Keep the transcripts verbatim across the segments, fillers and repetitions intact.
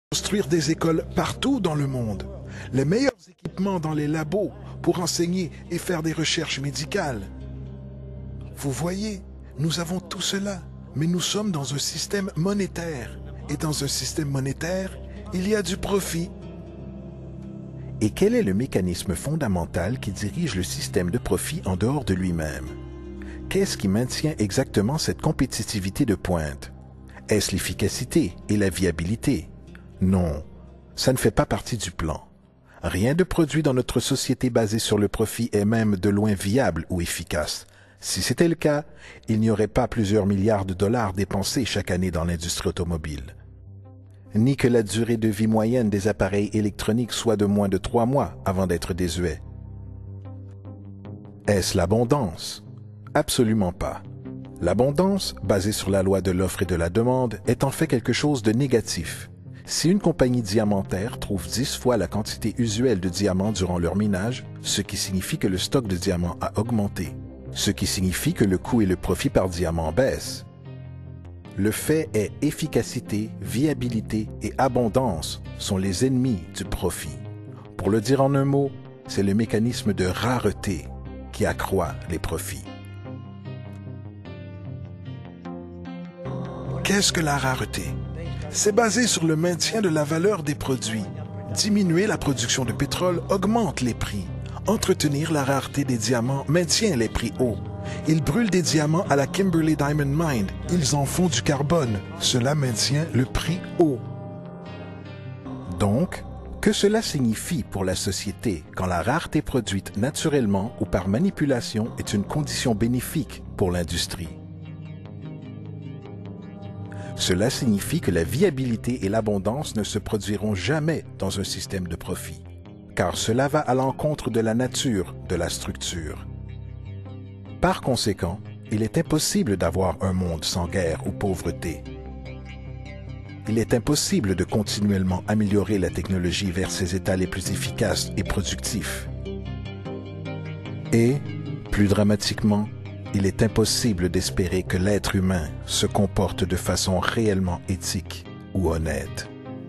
Construire des écoles partout dans le monde, les meilleurs équipements dans les labos pour enseigner et faire des recherches médicales. Vous voyez, nous avons tout cela, mais nous sommes dans un système monétaire. Et dans un système monétaire, il y a du profit. Et quel est le mécanisme fondamental qui dirige le système de profit en dehors de lui-même? Qu'est-ce qui maintient exactement cette compétitivité de pointe? Est-ce l'efficacité et la viabilité? Non, ça ne fait pas partie du plan. Rien de produit dans notre société basée sur le profit est même de loin viable ou efficace. Si c'était le cas, il n'y aurait pas plusieurs milliards de dollars dépensés chaque année dans l'industrie automobile. Ni que la durée de vie moyenne des appareils électroniques soit de moins de trois mois avant d'être désuet. Est-ce l'abondance? Absolument pas. L'abondance, basée sur la loi de l'offre et de la demande, est en fait quelque chose de négatif. Si une compagnie diamantaire trouve dix fois la quantité usuelle de diamants durant leur minage, ce qui signifie que le stock de diamants a augmenté, ce qui signifie que le coût et le profit par diamant baissent. Le fait est efficacité, viabilité et abondance sont les ennemis du profit. Pour le dire en un mot, c'est le mécanisme de rareté qui accroît les profits. Qu'est-ce que la rareté? C'est basé sur le maintien de la valeur des produits. Diminuer la production de pétrole augmente les prix. Entretenir la rareté des diamants maintient les prix hauts. Ils brûlent des diamants à la Kimberley Diamond Mine. Ils en font du carbone. Cela maintient le prix haut. Donc, que cela signifie pour la société quand la rareté produite naturellement ou par manipulation est une condition bénéfique pour l'industrie? Cela signifie que la viabilité et l'abondance ne se produiront jamais dans un système de profit, car cela va à l'encontre de la nature de la structure. Par conséquent, il est impossible d'avoir un monde sans guerre ou pauvreté. Il est impossible de continuellement améliorer la technologie vers ses états les plus efficaces et productifs. Et, plus dramatiquement, il est impossible d'espérer que l'être humain se comporte de façon réellement éthique ou honnête.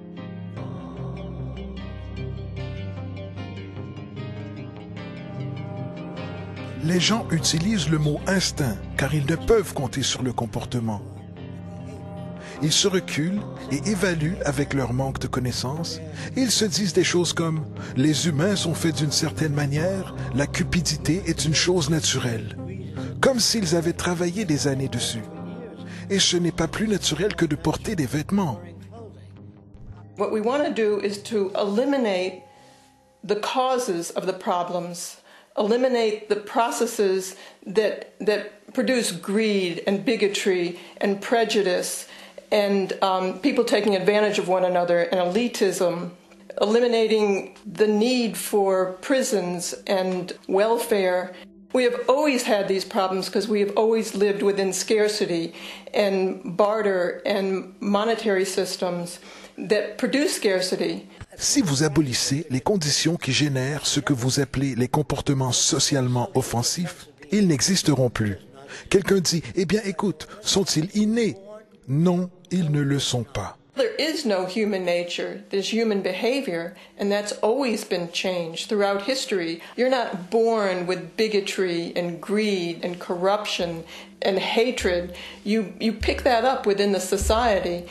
Les gens utilisent le mot instinct car ils ne peuvent compter sur le comportement. Ils se reculent et évaluent avec leur manque de connaissances. Ils se disent des choses comme « les humains sont faits d'une certaine manière, la cupidité est une chose naturelle ». Comme s'ils avaient travaillé des années dessus. Et ce n'est pas plus naturel que de porter des vêtements. What we want to do is to eliminate the causes of the problems, eliminate the processes that, that produce greed and bigotry and prejudice and um, people taking advantage of one another and elitism, eliminating the need for prisons and welfare. We have always had these problems because we have always lived within scarcity and barter and monetary systems that produce scarcity. Si vous abolissez les conditions qui génèrent ce que vous appelez les comportements socialement offensifs, ils n'existeront plus. Quelqu'un dit, eh bien écoute, sont-ils innés? Non, ils ne le sont pas. There is no human nature, there's human behavior, and that's always been changed throughout history. You're not born with bigotry and greed and corruption and hatred. You, you pick that up within the society.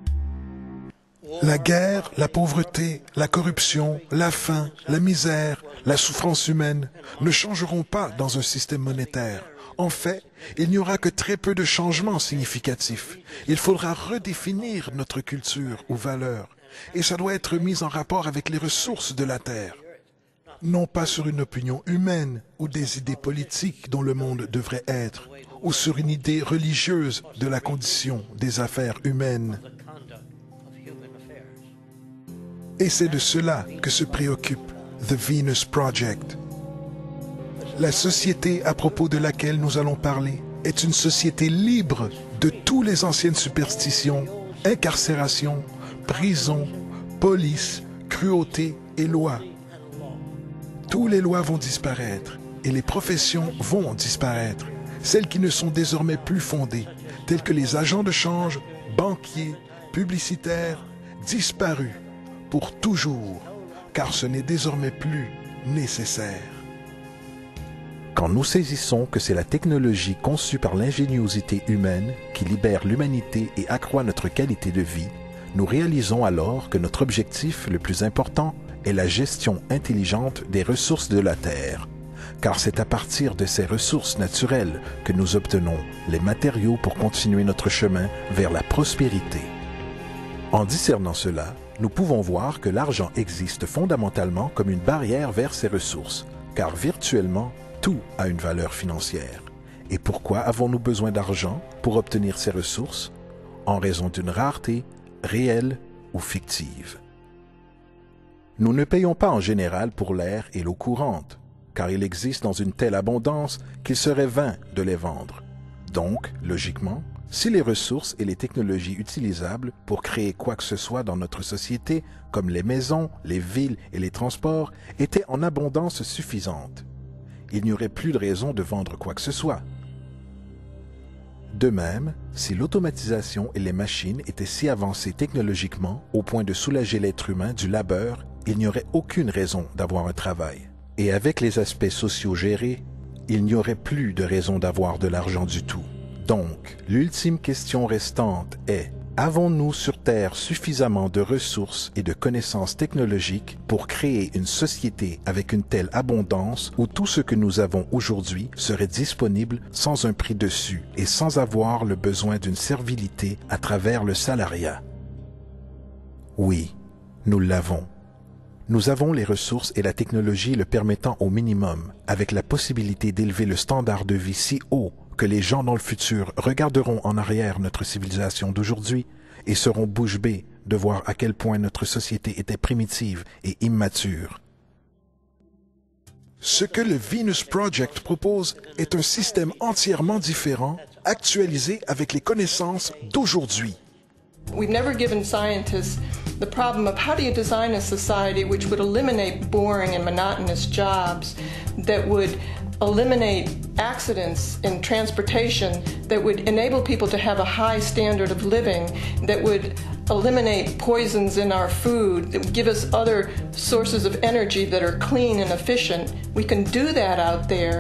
La guerre, la pauvreté, la corruption, la faim, la misère, la souffrance humaine ne changeront pas dans un système monétaire. En fait, il n'y aura que très peu de changements significatifs. Il faudra redéfinir notre culture ou valeurs, et ça doit être mis en rapport avec les ressources de la Terre. Non pas sur une opinion humaine ou des idées politiques dont le monde devrait être, ou sur une idée religieuse de la condition des affaires humaines. Et c'est de cela que se préoccupe The Venus Project. La société à propos de laquelle nous allons parler est une société libre de toutes les anciennes superstitions, incarcération, prison, police, cruauté et lois. Toutes les lois vont disparaître et les professions vont disparaître, celles qui ne sont désormais plus fondées, telles que les agents de change, banquiers, publicitaires, disparu pour toujours, car ce n'est désormais plus nécessaire. Quand nous saisissons que c'est la technologie conçue par l'ingéniosité humaine qui libère l'humanité et accroît notre qualité de vie, nous réalisons alors que notre objectif le plus important est la gestion intelligente des ressources de la Terre, car c'est à partir de ces ressources naturelles que nous obtenons les matériaux pour continuer notre chemin vers la prospérité. En discernant cela, nous pouvons voir que l'argent existe fondamentalement comme une barrière vers ces ressources, car virtuellement, tout a une valeur financière. Et pourquoi avons-nous besoin d'argent pour obtenir ces ressources? En raison d'une rareté réelle ou fictive. Nous ne payons pas en général pour l'air et l'eau courante, car il existe dans une telle abondance qu'il serait vain de les vendre. Donc, logiquement, si les ressources et les technologies utilisables pour créer quoi que ce soit dans notre société, comme les maisons, les villes et les transports, étaient en abondance suffisante, il n'y aurait plus de raison de vendre quoi que ce soit. De même, si l'automatisation et les machines étaient si avancées technologiquement au point de soulager l'être humain du labeur, il n'y aurait aucune raison d'avoir un travail. Et avec les aspects sociaux gérés, il n'y aurait plus de raison d'avoir de l'argent du tout. Donc, l'ultime question restante est: avons-nous sur Terre suffisamment de ressources et de connaissances technologiques pour créer une société avec une telle abondance où tout ce que nous avons aujourd'hui serait disponible sans un prix dessus et sans avoir le besoin d'une servilité à travers le salariat? Oui, nous l'avons. Nous avons les ressources et la technologie le permettant au minimum, avec la possibilité d'élever le standard de vie si haut que les gens dans le futur regarderont en arrière notre civilisation d'aujourd'hui et seront bouche bée de voir à quel point notre société était primitive et immature. Ce que le Venus Project propose est un système entièrement différent, actualisé avec les connaissances d'aujourd'hui. We've never given scientists the problem of how do you design a society which would eliminate boring and monotonous jobs, that would eliminate accidents in transportation, that would enable people to have a high standard of living, that would eliminate poisons in our food, that would give us other sources of energy that are clean and efficient. We can do that out there.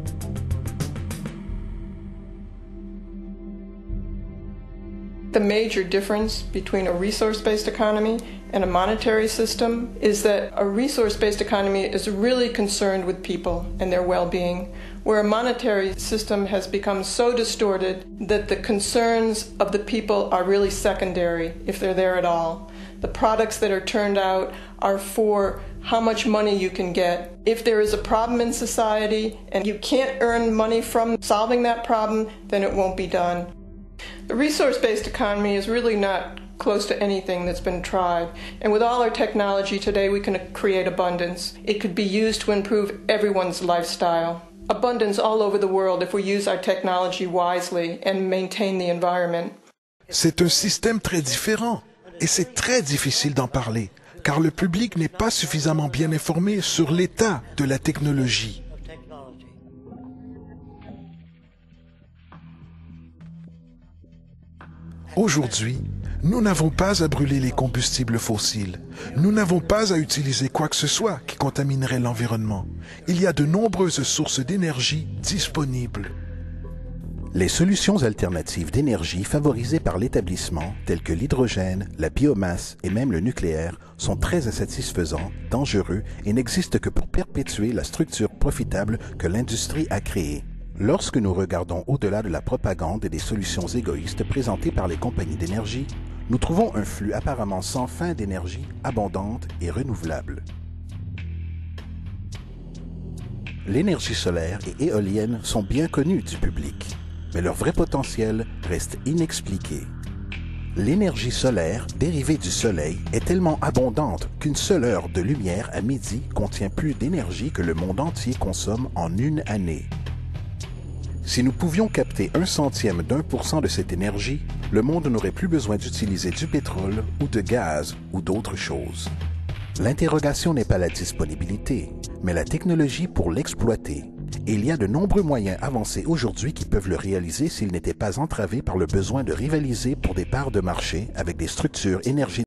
The major difference between a resource-based economy and a monetary system is that a resource-based economy is really concerned with people and their well-being, where a monetary system has become so distorted that the concerns of the people are really secondary, if they're there at all. The products that are turned out are for how much money you can get. If there is a problem in society and you can't earn money from solving that problem, then it won't be done. The resource-based economy is really not close to anything that's been tried. And with all our technology today, we can create abundance. It could be used to improve everyone's lifestyle. Abundance all over the world if we use our technology wisely and maintain the environment. C'est un système très différent et c'est très difficile d'en parler, car le public n'est pas suffisamment bien informé sur l'état de la technologie. Aujourd'hui, nous n'avons pas à brûler les combustibles fossiles. Nous n'avons pas à utiliser quoi que ce soit qui contaminerait l'environnement. Il y a de nombreuses sources d'énergie disponibles. Les solutions alternatives d'énergie favorisées par l'établissement, telles que l'hydrogène, la biomasse et même le nucléaire, sont très insatisfaisants, dangereux et n'existent que pour perpétuer la structure profitable que l'industrie a créée. Lorsque nous regardons au-delà de la propagande et des solutions égoïstes présentées par les compagnies d'énergie, nous trouvons un flux apparemment sans fin d'énergie abondante et renouvelable. L'énergie solaire et éolienne sont bien connues du public, mais leur vrai potentiel reste inexpliqué. L'énergie solaire, dérivée du soleil, est tellement abondante qu'une seule heure de lumière à midi contient plus d'énergie que le monde entier consomme en une année. Si nous pouvions capter un centième d'un pour cent de cette énergie, le monde n'aurait plus besoin d'utiliser du pétrole ou de gaz ou d'autres choses. L'interrogation n'est pas la disponibilité, mais la technologie pour l'exploiter. Et il y a de nombreux moyens avancés aujourd'hui qui peuvent le réaliser s'ils n'étaient pas entravés par le besoin de rivaliser pour des parts de marché avec des structures énergétiques